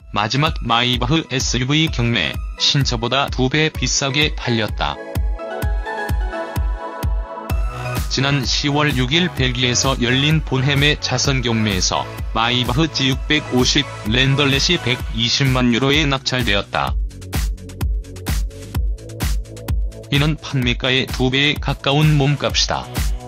마지막 마이바흐 SUV 경매, 신차보다 2배 비싸게 팔렸다. 지난 10월 6일 벨기에에서 열린 본헤메 자선 경매에서 마이바흐 G650 랜덜렛이 120만 유로에 낙찰되었다. 이는 판매가의 2배에 가까운 몸값이다.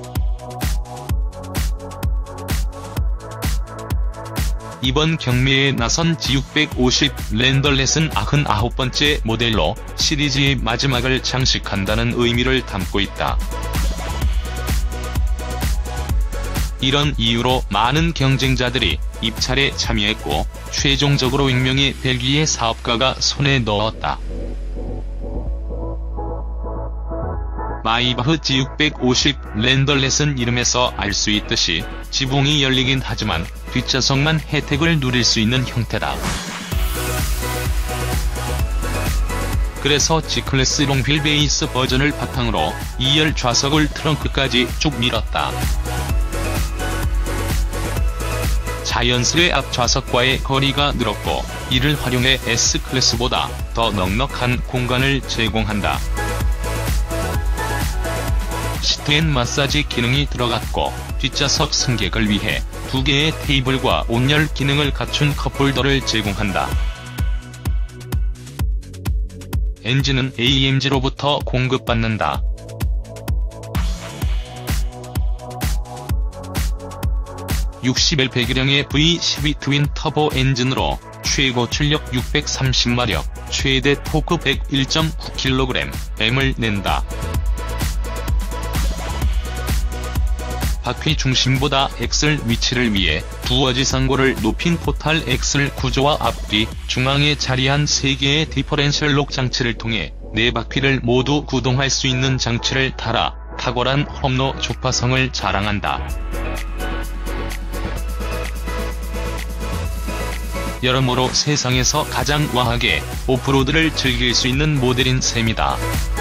이번 경매에 나선 G650 랜덜렛은 99번째 모델로 시리즈의 마지막을 장식한다는 의미를 담고 있다. 이런 이유로 많은 경쟁자들이 입찰에 참여했고 최종적으로 익명의 벨기에 사업가가 손에 넣었다. 마이바흐 G650 랜덜렛은 이름에서 알 수 있듯이 지붕이 열리긴 하지만 뒷좌석만 혜택을 누릴 수 있는 형태다. 그래서 G클래스 롱휠 베이스 버전을 바탕으로 2열 좌석을 트렁크까지 쭉 밀었다. 자연스레 앞 좌석과의 거리가 늘었고 이를 활용해 S클래스보다 더 넉넉한 공간을 제공한다. 시트엔 마사지 기능이 들어갔고 뒷좌석 승객을 위해 2개의 테이블과 온열 기능을 갖춘 컵홀더를 제공한다. 엔진은 AMG로부터 공급받는다. (60L) 배기량의 V12 트윈 터보 엔진으로 최고 출력 630마력, 최대 토크 101.9kg을 낸다. 바퀴 중심보다 엑셀 위치를 위해 두어지상고를 높인 포탈 엑셀 구조와 앞뒤, 중앙에 자리한 3개의 디퍼렌셜 록 장치를 통해 4바퀴를 모두 구동할 수 있는 장치를 달아 탁월한 험로 주파성을 자랑한다. 여러모로 세상에서 가장 우아하게 오프로드를 즐길 수 있는 모델인 셈이다.